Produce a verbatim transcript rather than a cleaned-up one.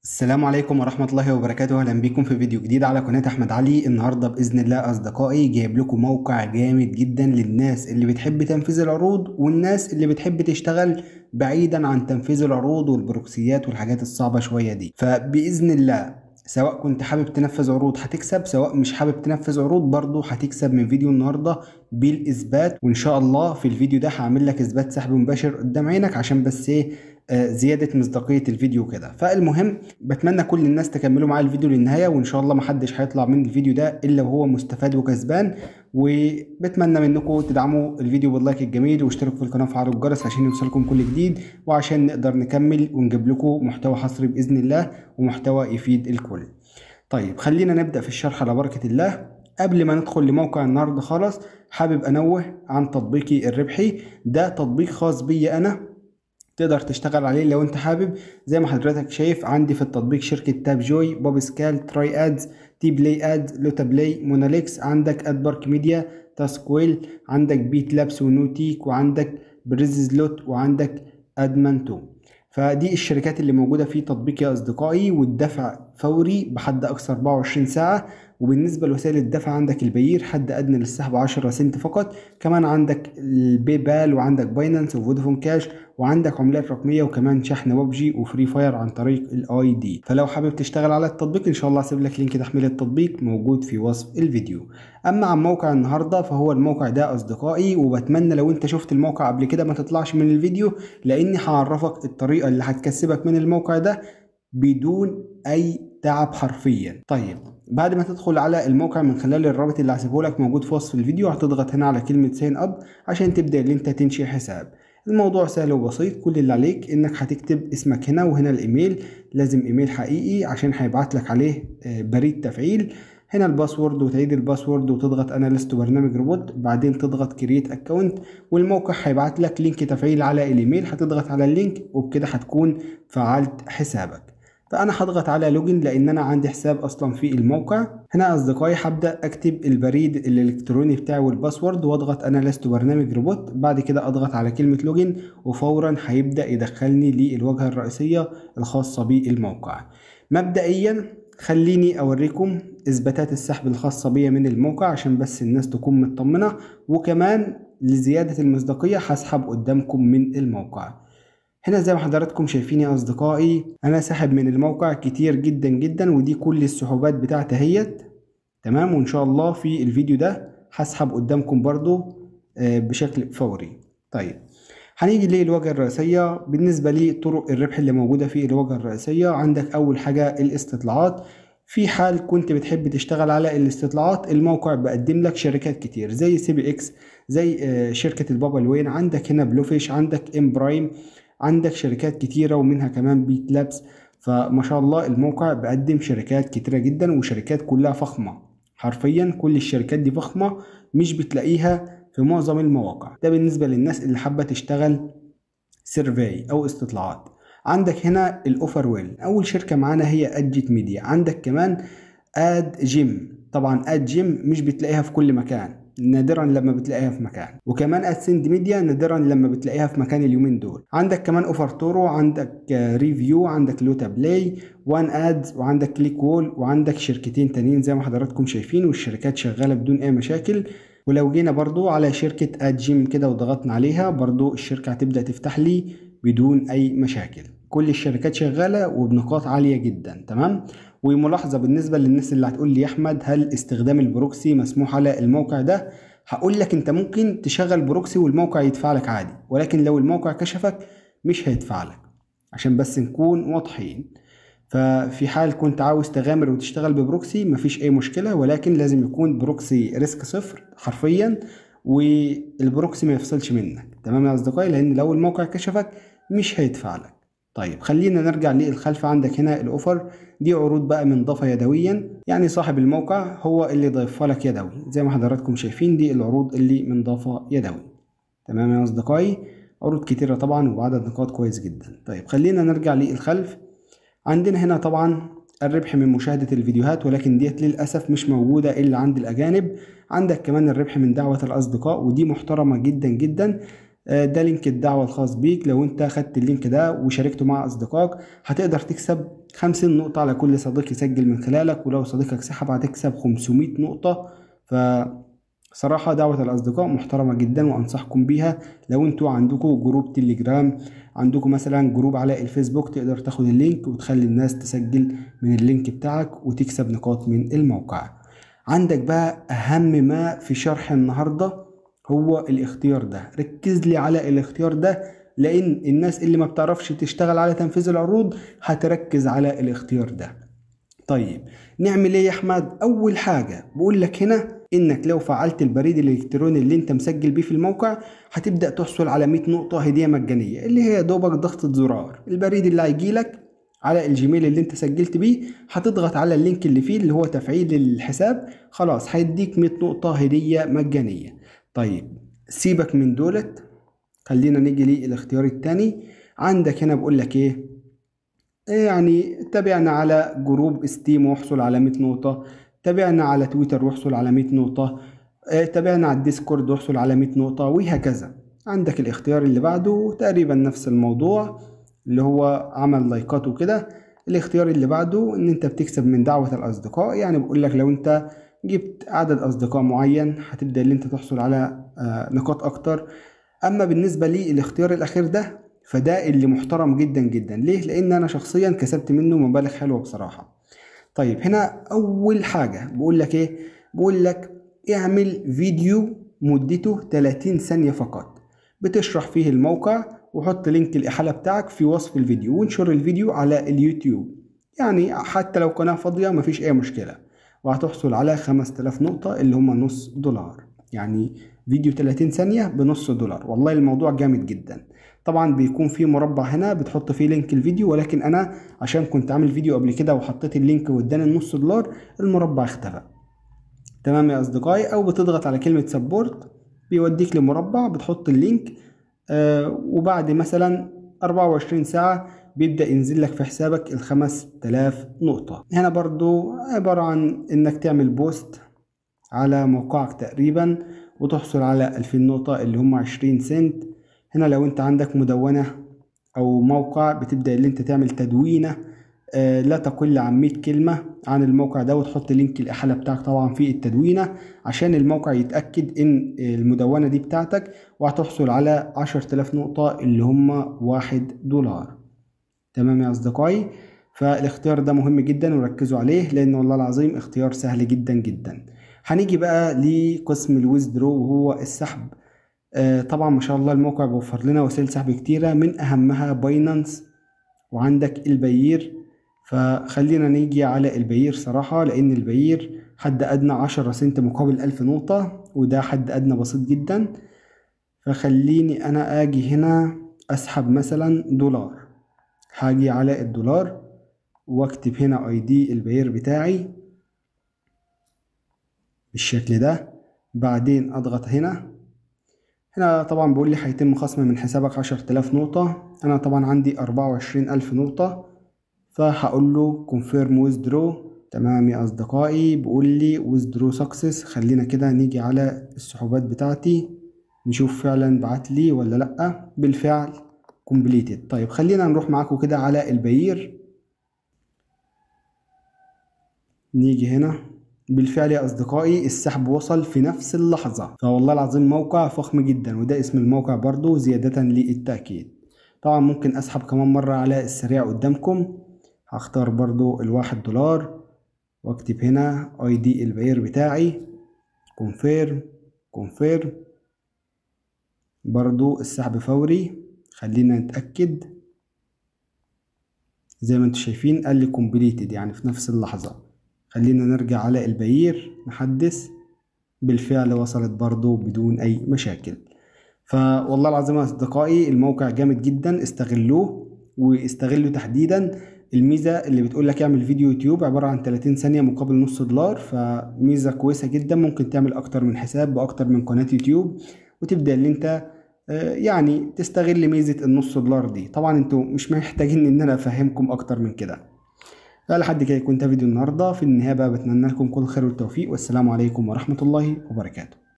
السلام عليكم ورحمة الله وبركاته. أهلا بيكم في فيديو جديد على قناة أحمد علي. النهاردة بإذن الله أصدقائي جايب لكم موقع جامد جدا للناس اللي بتحب تنفيذ العروض والناس اللي بتحب تشتغل بعيدا عن تنفيذ العروض والبروكسيات والحاجات الصعبة شوية دي. فبإذن الله سواء كنت حابب تنفذ عروض هتكسب، سواء مش حابب تنفذ عروض برضو هتكسب من فيديو النهاردة بالإثبات. وإن شاء الله في الفيديو ده هعمل لك إثبات سحب مباشر قدام عينك عشان بس إيه زيادة مصداقية الفيديو كده. فالمهم بتمنى كل الناس تكملوا معايا الفيديو للنهاية، وإن شاء الله محدش هيطلع من الفيديو ده إلا وهو مستفاد وكسبان. وبتمنى منكم تدعموا الفيديو باللايك الجميل واشتركوا في القناة وفعلوا الجرس عشان يوصلكم كل جديد، وعشان نقدر نكمل ونجيب لكم محتوى حصري بإذن الله ومحتوى يفيد الكل. طيب خلينا نبدأ في الشرح على بركة الله. قبل ما ندخل لموقع النهاردة خالص حابب أنوه عن تطبيقي الربحي. ده تطبيق خاص بي أنا، تقدر تشتغل عليه لو انت حابب. زي ما حضرتك شايف عندي في التطبيق شركة تاب جوي، بوب سكال، تراي ادز، تي بلاي ادز، لوتا بلاي، موناليكس، عندك ادبارك ميديا، تاسكويل، عندك بيت لابس ونوتيك، وعندك بريز لوت، وعندك ادمانتو. فدي الشركات اللي موجودة في تطبيق يا أصدقائي، والدفع فوري بحد أقصى أربعة وعشرين ساعة. وبالنسبة لوسائل الدفع عندك البيير حد أدنى للسحب عشرة سنت فقط، كمان عندك الباي بال، وعندك باينانس وفودافون كاش، وعندك عملات رقمية، وكمان شحن ببجي وفري فاير عن طريق الاي دي. فلو حابب تشتغل على التطبيق ان شاء الله هسيب لك لينك تحميل التطبيق موجود في وصف الفيديو. اما عن موقع النهارده فهو الموقع ده اصدقائي، وبتمنى لو انت شفت الموقع قبل كده ما تطلعش من الفيديو، لاني هعرفك الطريقة اللي هتكسبك من الموقع ده بدون اي تعب حرفيا. طيب بعد ما تدخل على الموقع من خلال الرابط اللي هسيبه لك موجود في وصف الفيديو، هتضغط هنا على كلمة ساين اب عشان تبدأ ان انت تنشئ حساب. الموضوع سهل وبسيط، كل اللي عليك انك هتكتب اسمك هنا، وهنا الايميل، لازم ايميل حقيقي عشان هيبعت لك عليه بريد تفعيل. هنا الباسورد، وتعيد الباسورد وتضغط انا لست برنامج روبوت، بعدين تضغط كرييت اكونت، والموقع هيبعت لك لينك تفعيل على الايميل، هتضغط على اللينك وبكده هتكون فعلت حسابك. فانا هضغط على لوجن لان انا عندي حساب اصلا في الموقع. هنا اصدقائي هبدا اكتب البريد الالكتروني بتاعي والباسورد، واضغط انا لست برنامج روبوت، بعد كده اضغط على كلمه لوجن، وفورا هيبدا يدخلني للواجهه الرئيسيه الخاصه بالموقع. مبدئيا خليني اوريكم اثباتات السحب الخاصه بيا من الموقع عشان بس الناس تكون مطمنه، وكمان لزياده المصداقيه هسحب قدامكم من الموقع. هنا زي ما حضراتكم شايفين يا أصدقائي أنا ساحب من الموقع كتير جدا جدا، ودي كل السحوبات بتاعتي اهيت تمام. وإن شاء الله في الفيديو ده هسحب قدامكم برضو بشكل فوري. طيب هنيجي للواجهة الرئيسية. بالنسبة لي طرق الربح اللي موجودة في الواجهة الرئيسية، عندك أول حاجة الاستطلاعات. في حال كنت بتحب تشتغل على الاستطلاعات، الموقع بقدم لك شركات كتير زي سي بي اكس، زي شركة البابا الوين، عندك هنا بلوفيش، عندك ام برايم، عندك شركات كتيرة ومنها كمان بيت لابس. فما شاء الله الموقع بقدم شركات كتيرة جدا، وشركات كلها فخمة، حرفيا كل الشركات دي فخمة مش بتلاقيها في معظم المواقع. ده بالنسبة للناس اللي حابة تشتغل سيرفي او استطلاعات. عندك هنا الاوفر ويل، اول شركة معانا هي ادجيت ميديا. عندك كمان اد جيم، طبعا اد جيم مش بتلاقيها في كل مكان، نادرا لما بتلاقيها في مكان. وكمان ادسند ميديا نادرا لما بتلاقيها في مكان اليومين دول. عندك كمان اوفر تورو، عندك ريفيو، عندك لوتا بلاي، وان ادز، وعندك كليك وول، وعندك شركتين تانيين زي ما حضراتكم شايفين، والشركات شغالة بدون اي مشاكل. ولو جينا برضو على شركة اد جيم كده وضغطنا عليها، برضو الشركة هتبدأ تفتح لي بدون اي مشاكل. كل الشركات شغالة وبنقاط عالية جدا تمام. وملاحظة بالنسبة للناس اللي هتقول لي يا احمد هل استخدام البروكسي مسموح على الموقع ده؟ هقول لك انت ممكن تشغل بروكسي والموقع يدفع لك عادي، ولكن لو الموقع كشفك مش هيدفع لك، عشان بس نكون واضحين. ففي حال كنت عاوز تغامر وتشتغل ببروكسي مفيش اي مشكلة، ولكن لازم يكون بروكسي ريسك صفر حرفيا، والبروكسي ما يفصلش منك تمام يا اصدقائي، لان لو الموقع كشفك مش هيدفع لك. طيب خلينا نرجع للخلف. عندك هنا الاوفر، دي عروض بقى منضافة يدويا، يعني صاحب الموقع هو اللي ضيفها لك يدوي. زي ما حضراتكم شايفين دي العروض اللي منضافة يدوي تمام يا اصدقائي. عروض كتيرة طبعا وعدد نقاط كويس جدا. طيب خلينا نرجع للخلف. عندنا هنا طبعا الربح من مشاهدة الفيديوهات، ولكن ديت للأسف مش موجودة إلا عند الأجانب. عندك كمان الربح من دعوة الأصدقاء، ودي محترمة جدا جدا. ده لينك الدعوة الخاص بيك. لو انت خدت اللينك ده وشاركته مع اصدقائك هتقدر تكسب خمسين نقطة على كل صديق يسجل من خلالك، ولو صديقك سحب هتكسب خمسمائة نقطة. فصراحة دعوة الأصدقاء محترمة جدا وأنصحكم بيها. لو انتوا عندكم جروب تليجرام، عندكم مثلا جروب على الفيسبوك، تقدر تاخد اللينك وتخلي الناس تسجل من اللينك بتاعك وتكسب نقاط من الموقع. عندك بقى أهم ما في شرح النهاردة هو الاختيار ده. ركز لي على الاختيار ده، لأن الناس اللي ما بتعرفش تشتغل على تنفيذ العروض هتركز على الاختيار ده. طيب نعمل ايه يا احمد؟ اول حاجة بقول لك هنا انك لو فعلت البريد الالكتروني اللي انت مسجل بيه في الموقع هتبدأ تحصل على مية نقطة هدية مجانية، اللي هي دوبك ضغطة زرار. البريد اللي هيجيلك على الجيميل اللي انت سجلت بيه هتضغط على اللينك اللي فيه اللي هو تفعيل الحساب، خلاص هيديك مية نقطة هدية مجانية. طيب سيبك من دولت، خلينا نيجي للاختيار التاني. عندك هنا بقول لك ايه، يعني تابعنا على جروب ستيم واحصل على مية نقطة، تابعنا على تويتر واحصل على مية نقطة، تابعنا على الديسكورد واحصل على مية نقطة، وهكذا. عندك الاختيار اللي بعده تقريبا نفس الموضوع اللي هو عمل لايكات وكده. الاختيار اللي بعده ان انت بتكسب من دعوة الاصدقاء، يعني بقول لك لو انت جبت عدد اصدقاء معين هتبدأ ان انت تحصل على نقاط اكتر. اما بالنسبة لي الاختيار الاخير ده فده اللي محترم جدا جدا. ليه؟ لان انا شخصيا كسبت منه مبالغ حلوة بصراحة. طيب هنا اول حاجة بقول لك ايه، بقول لك اعمل فيديو مدته ثلاثين ثانية فقط بتشرح فيه الموقع، وحط لينك الإحالة بتاعك في وصف الفيديو، وانشر الفيديو على اليوتيوب. يعني حتى لو قناة فاضية مفيش أي مشكلة، وهتحصل على خمسة آلاف نقطة اللي هم نص دولار. يعني فيديو ثلاثين ثانية بنص دولار، والله الموضوع جامد جدا. طبعا بيكون في مربع هنا بتحط فيه لينك الفيديو، ولكن أنا عشان كنت عامل فيديو قبل كده وحطيت اللينك واداني النص دولار المربع اختفى. تمام يا أصدقائي؟ أو بتضغط على كلمة سبورت بيوديك لمربع بتحط اللينك، آه وبعد مثلا أربعة وعشرين ساعة بيبدأ ينزل لك في حسابك الخمس تلاف نقطة. هنا برضو عبارة عن انك تعمل بوست على موقعك تقريبا وتحصل على ألفين نقطة اللي هم عشرين سنت. هنا لو انت عندك مدونة او موقع بتبدأ اللي انت تعمل تدوينة آه لا تقل عن مية كلمة عن الموقع ده، وتحط لينك الإحالة بتاعك طبعا في التدوينة عشان الموقع يتأكد ان المدونة دي بتاعتك، وهتحصل على عشرة آلاف نقطة اللي هم واحد دولار. تمام يا أصدقائي؟ فالاختيار ده مهم جدا وركزوا عليه، لأن والله العظيم اختيار سهل جدا جدا. هنيجي بقى لقسم الويزدرو وهو السحب. آه طبعا ما شاء الله الموقع بيوفر لنا وسائل سحب كتيرة، من أهمها باينانس وعندك البيير. فخلينا نيجي على البيير صراحة، لأن البيير حد أدنى عشرة سنت مقابل ألف نقطة، وده حد أدنى بسيط جدا. فخليني أنا أجي هنا أسحب مثلا دولار، هاجي على الدولار واكتب هنا اي دي البيير بتاعي بالشكل ده، بعدين اضغط هنا. هنا طبعا بيقول لي هيتم خصم من حسابك عشرة آلاف نقطة، انا طبعا عندي أربعة وعشرين ألف نقطة، فهقول له confirm withdraw. تمام يا اصدقائي، بيقول لي withdraw success. خلينا كده نيجي على السحوبات بتاعتي نشوف فعلا بعت لي ولا لا. بالفعل completed. طيب خلينا نروح معاكم كده على البيير، نيجي هنا. بالفعل يا أصدقائي السحب وصل في نفس اللحظة، فوالله العظيم موقع فخم جدا، وده اسم الموقع برضو زيادة للتأكيد. طبعا ممكن أسحب كمان مرة على السريع قدامكم. هختار برضو الواحد دولار واكتب هنا اي دي البيير بتاعي، كونفيرم كونفيرم. برضو السحب فوري، خلينا نتأكد. زي ما انتم شايفين قال لي كومبليتد، يعني في نفس اللحظة. خلينا نرجع على البيير نحدث. بالفعل وصلت برضو بدون اي مشاكل. فوالله العظيم يا اصدقائي الموقع جامد جدا، استغلوه واستغلوا تحديدا الميزة اللي بتقول لك اعمل فيديو يوتيوب عبارة عن ثلاثين ثانية مقابل نص دولار. فميزة كويسة جدا، ممكن تعمل اكتر من حساب باكتر من قناة يوتيوب، وتبدأ اللي انت يعني تستغل ميزة النص دولار دي. طبعا انتوا مش محتاجين ان انا افهمكم اكتر من كده. لحد كده يكون ده فيديو النهارده. في النهايه بقى بتمنى لكم كل خير والتوفيق، والسلام عليكم ورحمه الله وبركاته.